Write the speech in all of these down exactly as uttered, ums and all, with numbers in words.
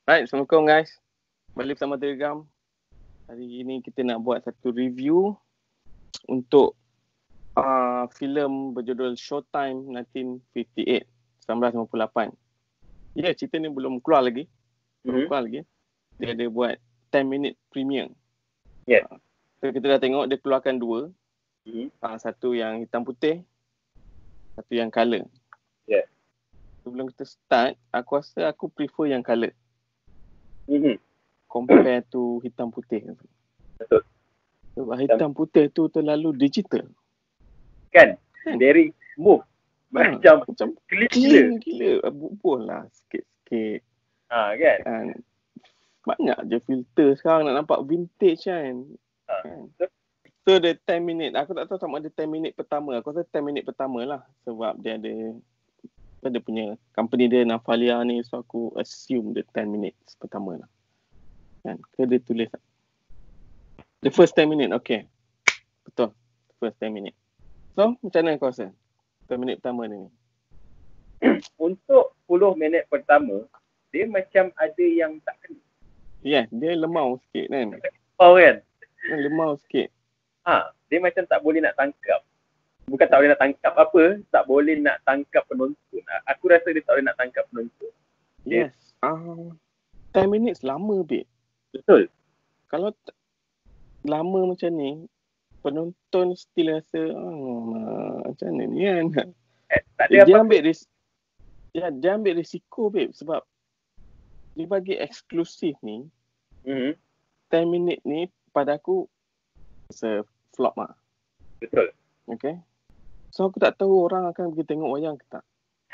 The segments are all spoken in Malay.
Hai, Assalamualaikum guys. Balik bersama Telegram. Hari ini kita nak buat satu review untuk uh, filem berjudul Showtime nineteen fifty-eight, nineteen fifty-eight. Ya, yeah, cerita ni belum keluar lagi. Belum Mm-hmm. keluar lagi. Dia ada buat ten minute premiere. Ya. Yeah. Uh, so kita dah tengok dia keluarkan dua. Mm-hmm. Uh, satu yang hitam putih, satu yang colour. Ya. Yeah. Sebelum kita start, aku rasa aku prefer yang colour. Mm-hmm. Compare to hitam putih. Betul. Sebab hitam putih tu terlalu digital. Kan? Kan? Very smooth. Ha, Macam, macam clean clean gila. gila. Bubuh lah sikit-sikit. Ha, kan? Kan? Banyak je filter sekarang nak nampak vintage kan. Ha. Kan? So the ten minute, aku tak tahu sama ada ten minute pertama. Aku rasa ten minute pertama lah. Sebab dia ada, dia punya company dia Nafalia ni. So aku assume the ten minutes pertama lah. Kan? Ke dia tulis the first ten minute, okay. Betul. First ten minute. So, macam mana kau rasa ten minit pertama ni? Untuk sepuluh minit pertama, dia macam ada yang tak kena. Ya, yeah, dia lemau sikit kan. Oh kan? Lemau sikit. Ha, dia macam tak boleh nak tangkap. Bukan tak boleh nak tangkap apa, tak boleh nak tangkap penonton. Aku rasa dia tak boleh nak tangkap penonton. Yes. Uh, ten minutes lama, babe. Betul. Kalau t- lama macam ni, penonton still rasa, oh, macam mana ni kan. Eh, tak Dia ada apa-apa. ambil ris- ya, dia ambil risiko, babe. Sebab dia bagi eksklusif ni, Mm-hmm. ten minit ni pada aku se flop lah. Betul. Okay. So aku tak tahu orang akan pergi tengok wayang ke tak.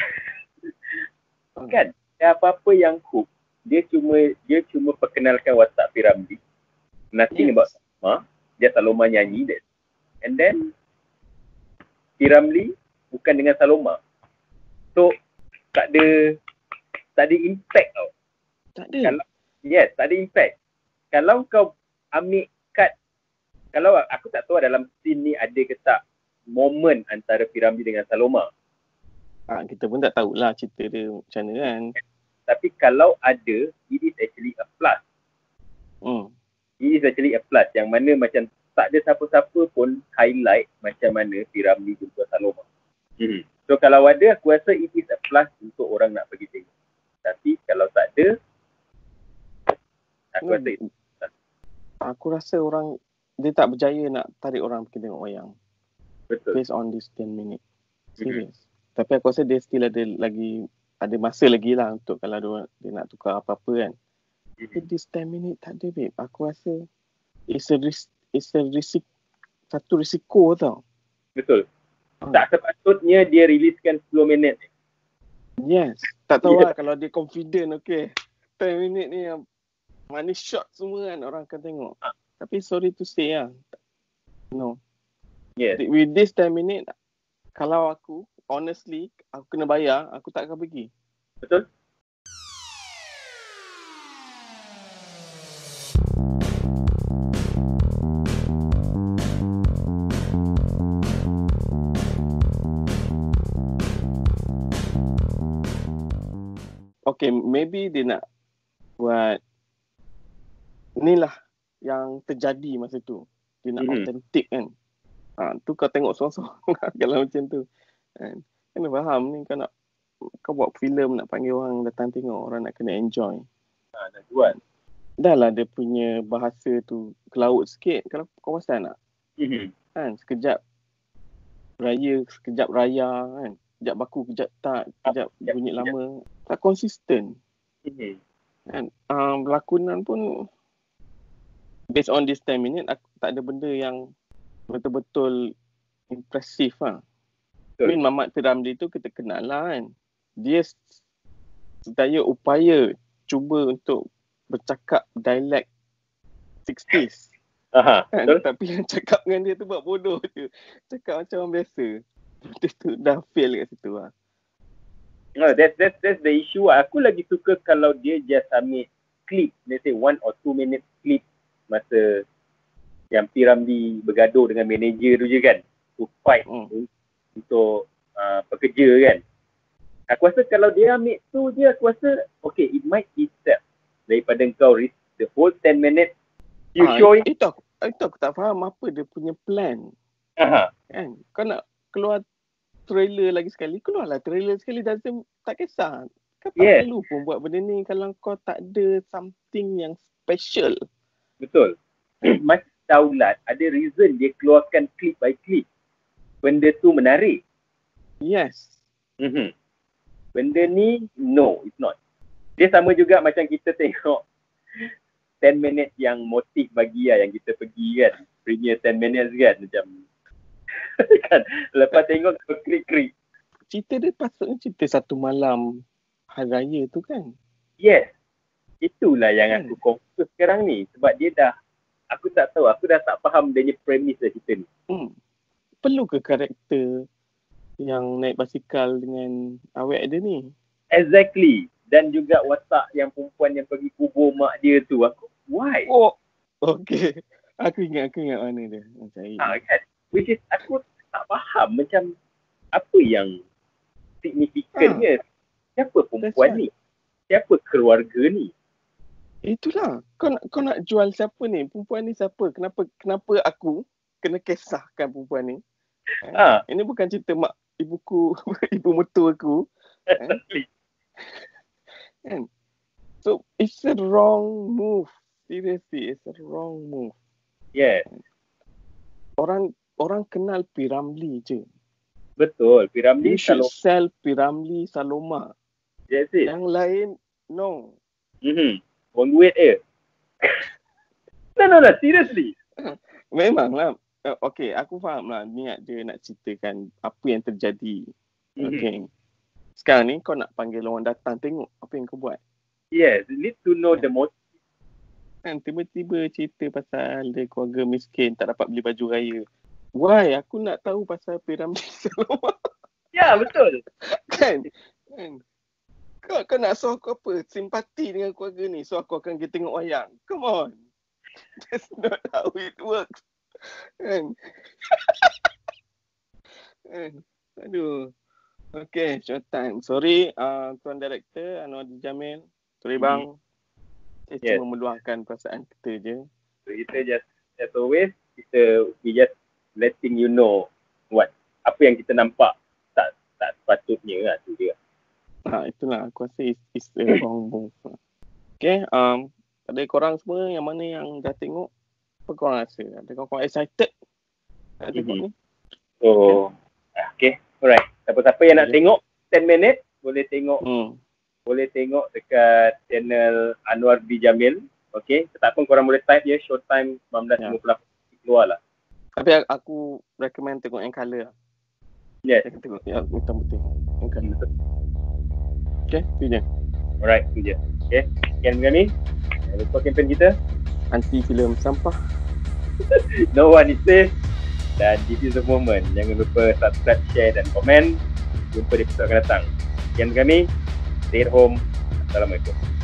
Kan? Apa-apa yang hook, dia cuma dia cuma perkenalkan watak Piramli. Nothing Yes. about Saloma. Dia Saloma nyanyi that. And then Piramli bukan dengan Saloma. So tak ada tak ada impact tau. Tak ada. Kalau yes, tak ada impact. Kalau kau ambil cut, kalau aku tak tahu dalam scene ni ada ke tak moment antara Piramli dengan Saloma. Ha, kita pun tak tahulah cerita dia macam mana kan. Tapi kalau ada, it is actually a plus. Hmm. It is actually a plus yang mana macam tak ada siapa-siapa pun highlight macam mana Piramli jumpa Saloma. Hmm. So kalau ada, aku rasa it is a plus untuk orang nak pergi tengok. Tapi kalau tak ada, aku Hmm. rasa it, Aku rasa orang dia tak berjaya nak tarik orang pergi tengok wayang betul. based on this ten minute. Serius. Mm-hmm. Tapi aku rasa dia still ada lagi ada masa lagi lah untuk kalau dia, dia nak tukar apa-apa kan. Mm-hmm. Tapi this ten minute tak ada, babe. Aku rasa it's a risk, it's a risik, satu risiko tau. Betul. Hmm. Tak sepatutnya dia riliskan sepuluh minit. Yes. Tak tahu Yeah. lah kalau dia confident, okay. ten minute ni yang money shot semua kan orang akan tengok. Ha. Tapi sorry to say lah. No. Yes. With this ten minute, kalau aku, honestly, aku kena bayar, aku tak akan pergi. Betul? Okay, maybe dia nak buat ni lah yang terjadi masa tu. Dia nak Mm-hmm. authentic kan. Ha, tu kau tengok seorang-seorang kalau macam tu. Kan? Kena faham ni kau nak kau buat filem nak panggil orang datang tengok, orang nak kena enjoy. Ha, nak jual. Dah lah dia punya bahasa tu kelaut sikit kalau kau pasal nak. Mm-hmm. Kan, sekejap raya, sekejap raya kan. Sekejap baku, sekejap tak, sekejap Sekejap, bunyi sekejap. lama. Tak konsisten. Mm-hmm. Kan, um, lakonan pun based on this ten minute, aku tak ada benda yang betul-betul impresif lah. I mean, Mamat Piramli tu kita kenal lah kan. Dia sedaya upaya cuba untuk bercakap dialek sixties. Aha, Kan? betul. Tapi yang cakap dengan dia tu buat bodoh je. Cakap macam orang biasa. Dia tu dah fail kat situ lah. No, that's, that's, that's the issue. Aku lagi suka kalau dia just ambil clip, let's say one or two minute clip masa yang Piramli bergaduh dengan manager tu je kan. To fight Hmm. untuk uh, pekerja kan. Aku rasa kalau dia ambil tu je, aku rasa okay, it might be set. daripada kau risk the whole ten minutes you ah, showing. Itu aku, itu aku tak faham apa dia punya plan. Aha. Kan? Kau nak keluar trailer lagi sekali, keluarlah trailer sekali, doesn't, tak kisah. Kau tak Yeah. perlu pun buat benda ni kalau kau tak ada something yang special. Betul. Macam Daulat, ada reason dia keluarkan clip by clip. Benda tu menarik. Yes. Mm-hmm. Benda ni, no, it's not. Dia sama juga macam kita tengok ten minutes yang motif bagi lah, yang kita pergi kan. Premier ten minutes kan, macam kan. Lepas tengok klik-klik. Cerita dia patutnya cerita satu malam hari raya tu kan. Yes. Itulah yang Hmm. aku confuse sekarang ni. Sebab dia dah, aku tak tahu, aku dah tak faham dia punya premise lah cerita ni. Hmm. Perlu ke karakter yang naik basikal dengan awek dia ni? Exactly. Dan juga watak yang perempuan yang pergi kubur mak dia tu. Aku, why? Oh, okay. Aku ingat, aku ingat mana dia. Macam Ha, kan? Which is, aku tak faham macam apa yang signifikannya. Siapa perempuan That's ni? Siapa keluarga ni? Itulah. Kau nak kau nak jual siapa ni? Perempuan ni siapa? Kenapa kenapa aku kena kisahkan perempuan ni? Ha. Ini bukan cerita mak ibuku, ibu mertua aku. Exactly. Kan? So, it's a wrong move. Seriously, it's a wrong move. Yeah. Orang orang kenal P. Ramlee je. Betul. Piramli You should kalau sell P. Ramlee Saloma. that's it. Yang lain, no. Mhm. Buang duit je. no, no, no. Seriously. Memanglah. Uh, okay, aku faham lah niat dia nak ceritakan apa yang terjadi. Mhm. Okay. Sekarang ni kau nak panggil orang datang tengok apa yang kau buat. Yes. You need to know the motive. Kan tiba-tiba cerita pasal dia keluarga miskin tak dapat beli baju raya. Why? Aku nak tahu pasal P. Ramlee Saloma. Ya, betul. Kan? Kan? Kau, kau nak suruh aku apa? Simpati dengan keluarga ni. So aku akan pergi tengok wayang. Come on. That's not how it works. Kan? Kan? Aduh. Okay, short time. Sorry, uh, Tuan Director Anwar Jamil. Sorry bang. Saya Yes. cuma meluahkan perasaan kita je. So, kita just, as always, kita, we just letting you know what, apa yang kita nampak tak tak sepatutnya lah tu dia. Ha, itulah aku rasa it's, it's a wrong move. Okay, um, pada korang semua yang mana yang dah tengok, apa korang rasa? Ada korang excited nak tengok Mhm. ni? So, okay, alright. Siapa-siapa yang nak Okay. tengok ten minutes, boleh tengok Hmm. boleh tengok dekat channel Anwar B. Jamil. Okay, tak pun korang boleh type je, showtime sembilan belas lima puluh lapan keluar lah. Tapi aku recommend tengok yang colour. Yes, Saya tengok yang hitam putih. Yang colour. Okay, itu je. alright, tu je. Okay, sekian kami. Jangan lupa campaign kita. Anti filem sampah. No one is safe. Dan this is the moment. Jangan lupa subscribe, share dan komen. Jumpa di episode akan datang. Sekian kami. Stay at home. Assalamualaikum.